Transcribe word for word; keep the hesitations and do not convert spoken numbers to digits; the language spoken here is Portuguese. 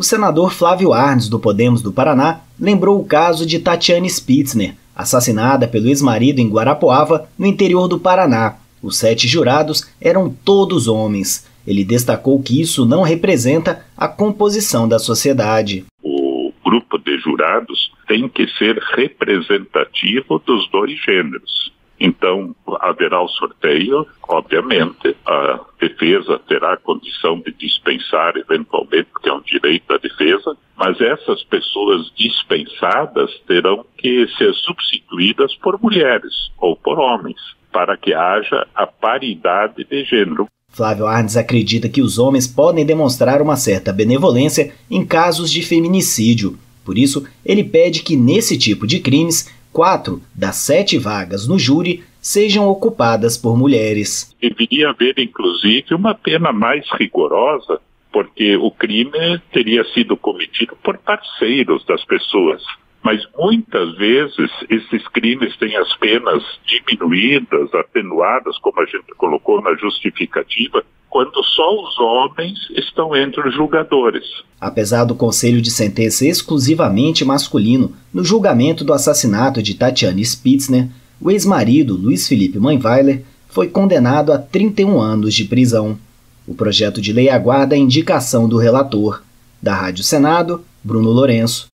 O senador Flávio Arnes, do Podemos do Paraná, lembrou o caso de Tatiane Spitzner, assassinada pelo ex-marido em Guarapuava, no interior do Paraná. Os sete jurados eram todos homens. Ele destacou que isso não representa a composição da sociedade. O grupo de jurados tem que ser representativo dos dois gêneros. Então, haverá o sorteio, obviamente, a defesa terá a condição de dispensar eventualmente, porque é um direito da defesa, mas essas pessoas dispensadas terão que ser substituídas por mulheres ou por homens, para que haja a paridade de gênero. Flávio Arnes acredita que os homens podem demonstrar uma certa benevolência em casos de feminicídio. Por isso, ele pede que, nesse tipo de crimes, quatro das sete vagas no júri sejam ocupadas por mulheres. Deveria haver, inclusive, uma pena mais rigorosa, porque o crime teria sido cometido por parceiros das pessoas. Mas muitas vezes esses crimes têm as penas diminuídas, atenuadas, como a gente colocou na justificativa, quando só os homens estão entre os julgadores. Apesar do conselho de sentença exclusivamente masculino no julgamento do assassinato de Tatiane Spitzner, o ex-marido Luiz Felipe Mainweiler foi condenado a trinta e um anos de prisão. O projeto de lei aguarda a indicação do relator. Da Rádio Senado, Bruno Lourenço.